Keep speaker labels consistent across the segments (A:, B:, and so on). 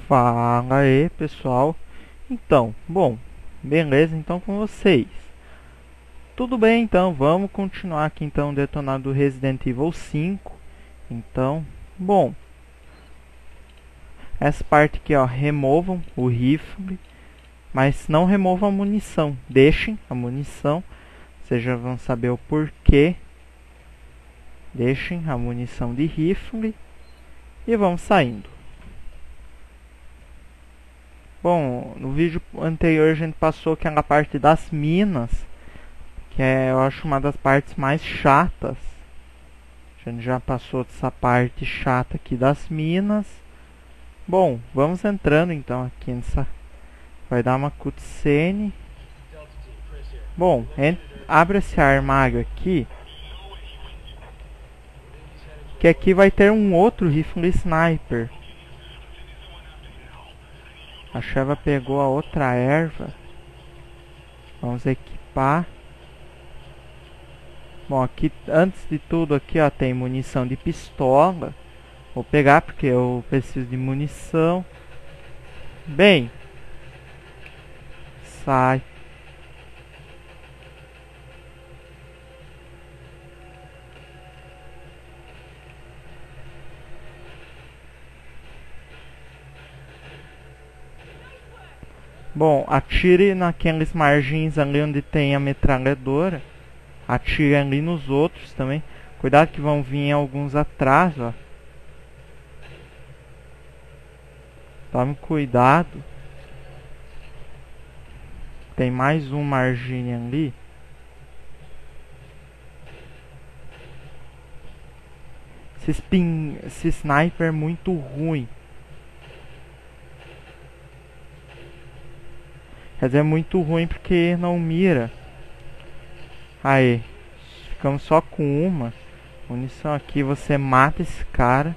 A: Fala aí, pessoal. Então, bom, beleza então com vocês. Tudo bem, então, vamos continuar aqui então detonado Resident Evil 5. Então, bom, essa parte aqui, ó, removam o rifle, mas não removam a munição. Deixem a munição, vocês já vão saber o porquê. Deixem a munição de rifle e vamos saindo. Bom, no vídeo anterior a gente passou aquela parte das minas, que é, eu acho, uma das partes mais chatas. A gente já passou dessa parte chata aqui das minas. Bom, vamos entrando então aqui nessa... Vai dar uma cutscene. Bom, abre esse armário aqui, que aqui vai ter um outro rifle sniper. A Sheva pegou a outra erva. Vamos equipar. Bom, aqui antes de tudo aqui, ó, tem munição de pistola. Vou pegar porque eu preciso de munição. Bem, sai. Bom, atire naqueles margens ali onde tem a metralhadora. Atire ali nos outros também. Cuidado que vão vir alguns atrás, ó. Tome cuidado. Tem mais um margem ali. Esse sniper é muito ruim. Quer dizer, é muito ruim porque não mira. Aí, ficamos só com uma munição aqui. Você mata esse cara.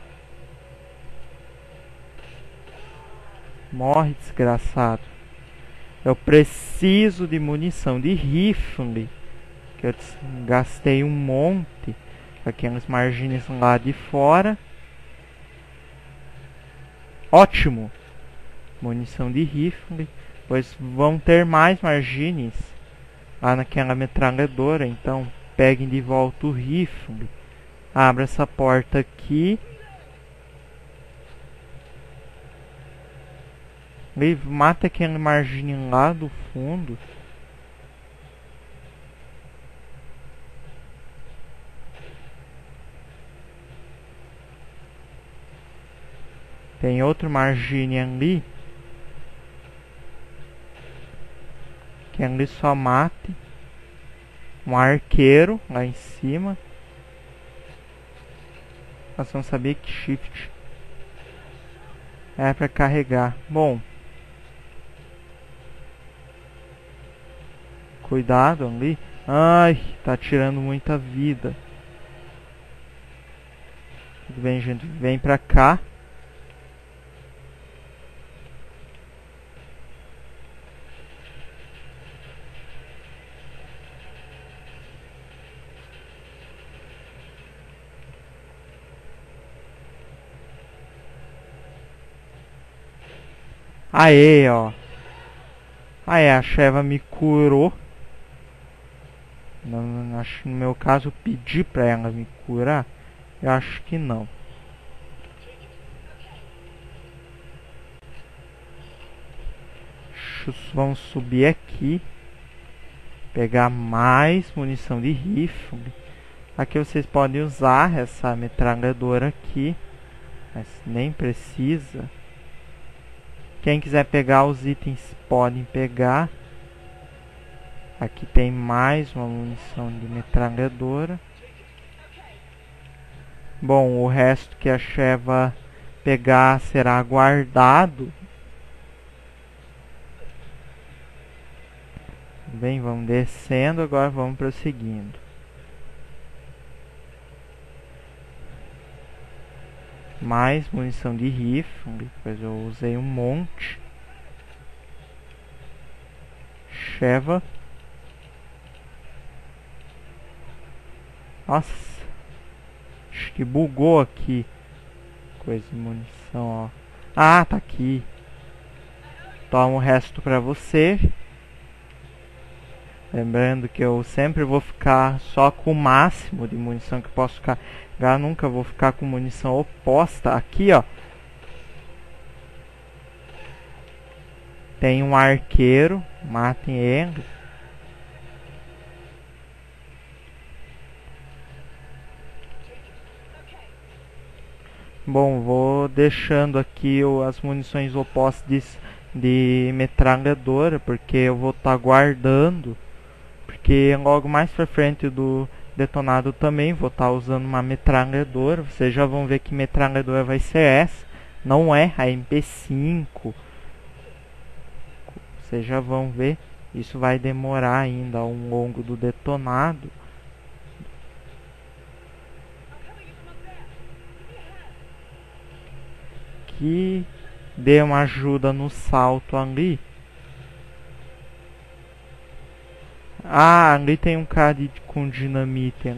A: Morre, desgraçado. Eu preciso de munição de rifle, que eu gastei um monte. Aquelas margens lá de fora. Ótimo. Munição de rifle. Pois vão ter mais margines lá naquela metralhadora. Então peguem de volta o rifle. Abra essa porta aqui. E mata aquele margem lá do fundo. Tem outro margem ali. Que ali só mate. Um arqueiro lá em cima. Nós vamos saber que shift é para carregar. Bom, cuidado ali. Ai, tá tirando muita vida. Tudo bem, gente. Vem pra cá. Aê, ó. Aê, a Sheva me curou. Acho que no meu caso eu pedi pra ela me curar. Eu acho que não. Vamos subir aqui. Pegar mais munição de rifle. Aqui vocês podem usar essa metralhadora aqui. Mas nem precisa. Quem quiser pegar os itens podem pegar. Aqui tem mais uma munição de metralhadora. Bom, o resto que a Sheva pegar será guardado. Bem, vamos descendo, agora vamos prosseguindo. Mais munição de rifle, pois eu usei um monte. Sheva. Nossa, acho que bugou aqui. Coisa de munição, ó. Ah, tá aqui. Toma o resto pra você. Lembrando que eu sempre vou ficar só com o máximo de munição que posso carregar. Nunca vou ficar com munição oposta. Aqui, ó. Tem um arqueiro. Matem ele. Bom, vou deixando aqui as munições opostas de metralhadora, porque eu vou estar guardando. Porque logo mais pra frente do detonado também vou estar usando uma metralhadora. Vocês já vão ver que metralhadora vai ser essa. Não é a MP5. Vocês já vão ver. Isso vai demorar ainda ao longo do detonado. Que dê uma ajuda no salto ali. Ah, ali tem um cara com dinamite.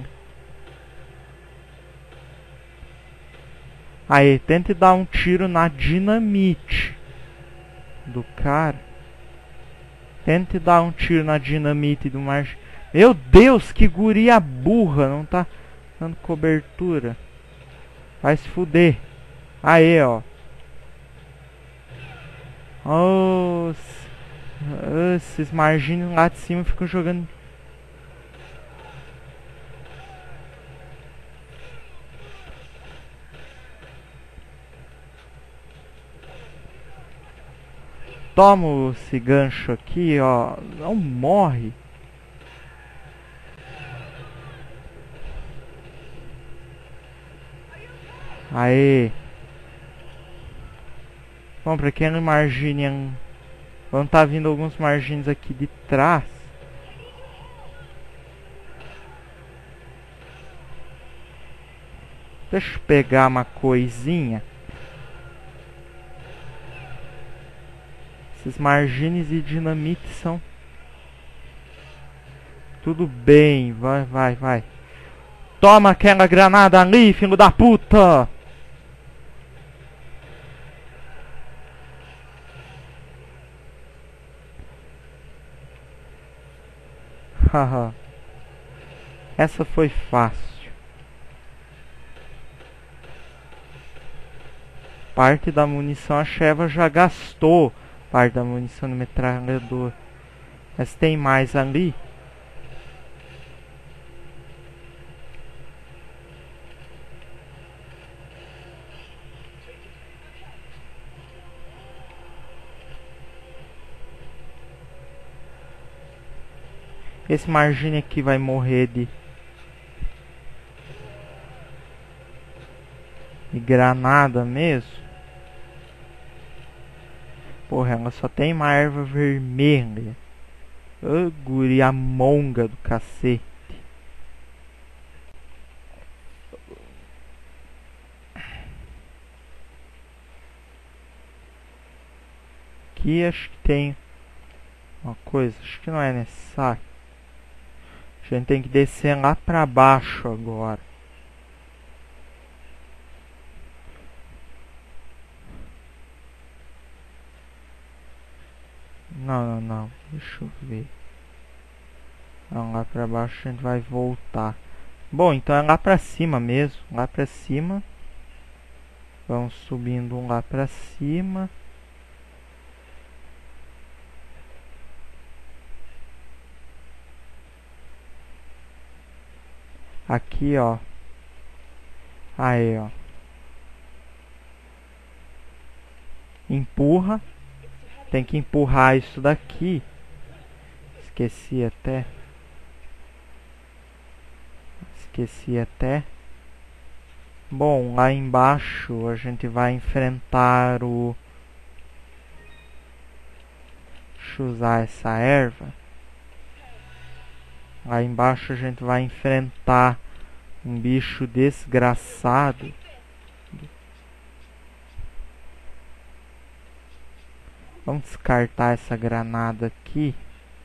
A: Aí, tente dar um tiro na dinamite do cara. Tente dar um tiro na dinamite do marginal. Meu Deus, que guria burra. Não tá dando cobertura. Vai se fuder. Aê, ó. Oh, esses marginhos lá de cima ficam jogando. Toma esse gancho aqui, ó. Não morre. Aê. Bom, pra quem é marginian, vão tá vindo alguns margins aqui de trás. Deixa eu pegar uma coisinha. Esses margines e dinamite são... Tudo bem, vai. Toma aquela granada ali, filho da puta! Haha. Essa foi fácil. Parte da munição a Sheva já gastou. Parte da munição do metralhador. Mas tem mais ali. Esse margine aqui vai morrer de granada mesmo. Porra, ela só tem uma erva vermelha. Ô, guria monga do cacete. Aqui acho que tem uma coisa, acho que não é necessário. A gente tem que descer lá pra baixo agora. Não. Deixa eu ver. Não, lá pra baixo a gente vai voltar. Bom, então é lá pra cima mesmo. Lá pra cima. Vamos subindo lá pra cima. Aqui, ó. Aí, ó. Empurra. Tem que empurrar isso daqui. Esqueci até. Bom, lá embaixo a gente vai enfrentar o... Deixa eu usar essa erva. Lá embaixo a gente vai enfrentar um bicho desgraçado. Vamos descartar essa granada aqui.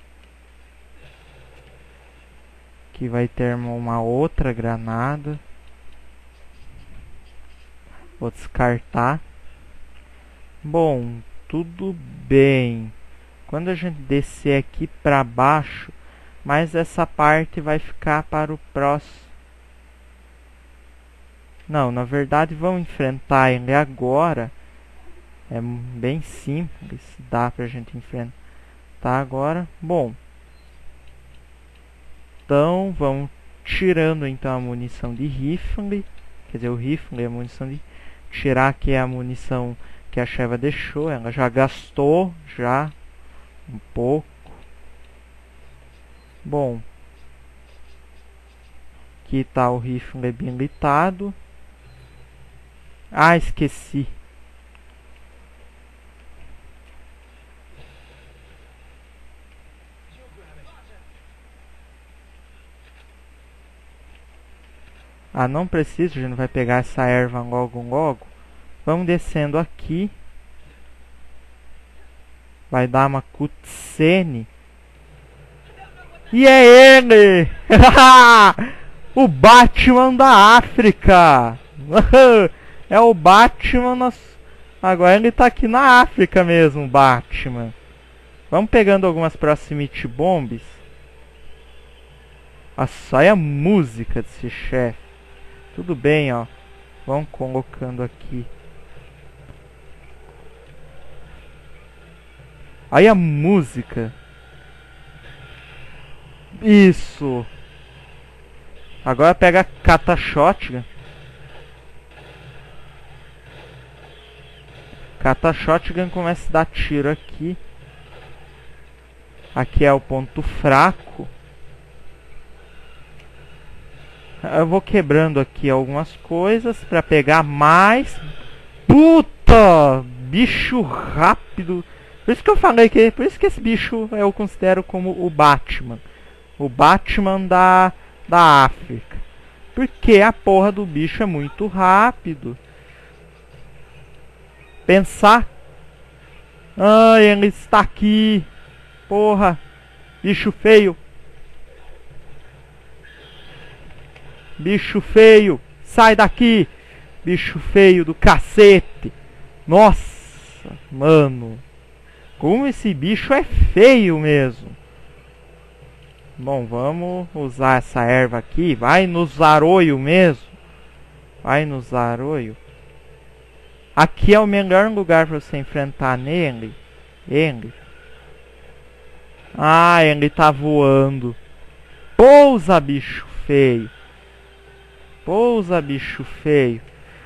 A: Aqui vai ter uma outra granada. Vou descartar. Bom, tudo bem. Quando a gente descer aqui para baixo, mas essa parte vai ficar para o próximo. Não, na verdade vamos enfrentar ele agora. É bem simples, dá pra gente enfrentar agora. Bom, então vamos tirando então a munição de rifle. Quer dizer, o rifle é a munição de... Tirar aqui a munição que a Sheva deixou. Ela já gastou já um pouco. Bom, aqui está o rifle habilitado. Ah, esqueci. Ah, não precisa, a gente vai pegar essa erva logo. Vamos descendo aqui. Vai dar uma cutscene. E é ele! O Batman da África! É o Batman. Agora ele tá aqui na África mesmo, Batman. Vamos pegando algumas proximity bombs. Nossa, olha a música desse chefe. Tudo bem, ó. Vamos colocando aqui. Aí a música. Isso. Agora pega a Kata Shotgun. Kata Shotgun começa a dar tiro aqui. Aqui é o ponto fraco. Eu vou quebrando aqui algumas coisas para pegar mais. Puta! Bicho rápido. Por isso que eu falei que... Por isso que esse bicho eu considero como o Batman. O Batman da África. Porque a porra do bicho é muito rápido. Pensar. Ah, ele está aqui. Porra. Bicho feio. Bicho feio, sai daqui, bicho feio do cacete. Nossa, mano, como esse bicho é feio mesmo. Bom, vamos usar essa erva aqui. Vai nos aroio mesmo. Vai nos aroio. Aqui é o melhor lugar para você enfrentar nele. Ele. Ah, ele tá voando. Pousa, bicho feio. Pousa, bicho feio.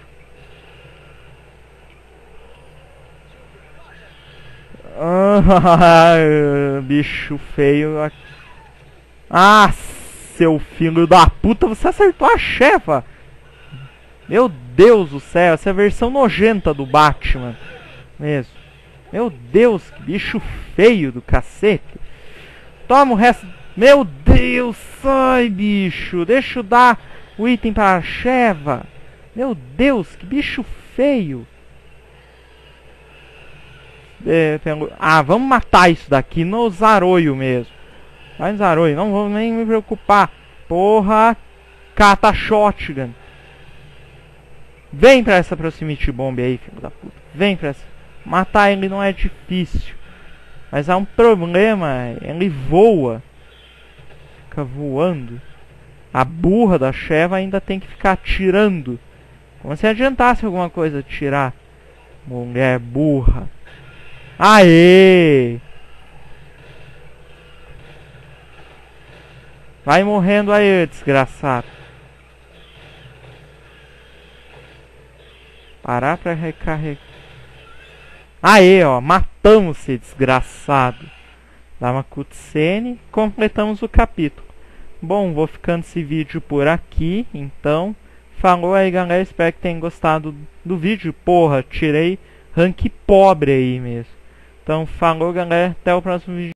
A: Ah, bicho feio. Ah, seu filho da puta, você acertou a Sheva. Meu Deus do céu, essa é a versão nojenta do Batman mesmo. Meu Deus, que bicho feio do cacete. Toma o resto. Meu Deus, ai bicho, deixa eu dar o item para a Sheva. Meu Deus, que bicho feio. Ah, vamos matar isso daqui no Zaroio mesmo. Vai no Zaroio, não vou nem me preocupar. Porra, Kata Shotgun. Vem pra essa proximity bomb aí, filho da puta. Vem pra essa. Matar ele não é difícil. Mas há um problema, ele voa. Fica voando. A burra da Sheva ainda tem que ficar atirando. Como se adiantasse alguma coisa tirar. Mulher burra. Aê! Vai morrendo aí, desgraçado. Parar pra recarregar. Aê, ó. Matamos esse desgraçado. Dá uma cutscene. Completamos o capítulo. Bom, vou ficando esse vídeo por aqui, então. Falou aí, galera. Espero que tenham gostado do vídeo. Porra, tirei rank pobre aí mesmo. Então, falou, galera. Até o próximo vídeo.